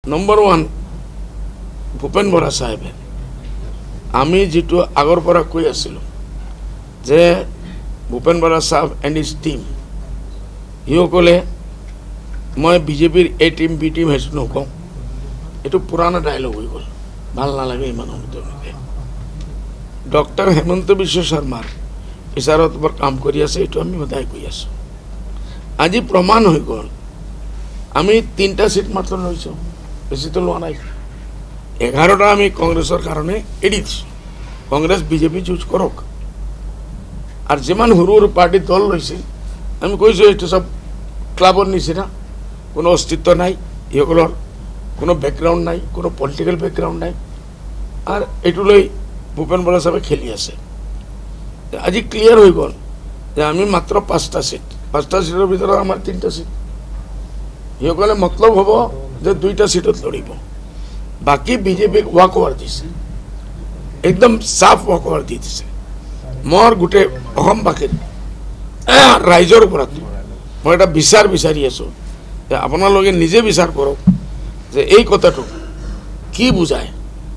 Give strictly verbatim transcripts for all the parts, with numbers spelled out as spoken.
Number one Bhupen बरा साहेबे आमी जी आगर पर কৈ আছিলোঁ যে भूपेन बरा साहब एंड हिज टीम ইসকলে मैं बीजेपीर ए टीम बी टीम हेतु नकौं ये पुराना डायलग हो गल ভাল नालागे इमान डॉक्टर हेमंत विश्व शर्मार इशारत पर काम करि आछे एटु आमी सदाय কৈ आछो আজি प्रमाण हो गल आमी तीनटा सीट मात्र लैছো बेसि तो लोৱা নাই एगारोटा आमी कांग्रेसर कारणे एरि दिছো कांग्रेस बीजेपी चूज करक और जिमान सरू सरू पार्टी दल लैছিল आमी কৈছো एटु सब क्लाबर निचिना कोनो अस्तित्व नाई इসকলৰ কোনো बैकग्राउंड नाई कोनो पलिटिकल बैकग्राउंड नाई और एटु लै भूपेन बरा साहेबे खेली आछे আজি क्लियर हो गल जे आमी मात्र पाँचटा सीट पाँचटा सीटर भितर आमार तीनटा सीट इসকলে मतलब हब जे दुईटा सीटत लड़ब बाकी बीजेपी वाक ओवर दिसे एकदम साफ वाक ओवर दी दिसे मोर गोटे अসমबासीर राइजर ऊपर मैं एक विचार विचारि आसो आपनालोके निजे विचार करक जे এই কথাটো কি বুঝায়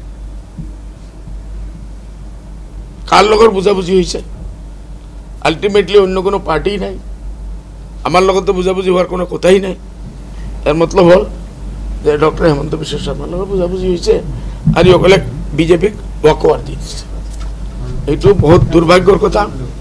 কাৰ লগৰ বুঝাবুঝি হৈছে আলটিমেটলি অন্য কোনো পার্টি নাই আমার লগত তো বুঝাবুঝি হওয়ার কোনো কথাই নাই এর मतलब হল যে ডক্টর হেমন্ত বিশ্ব শর্মার লগত বুঝাবুঝি হয়েছে আর ইসকলে বিজেপিক ওয়াক ওভার দি দিছে এইটো বহুত দুর্ভাগ্যৰ কথা।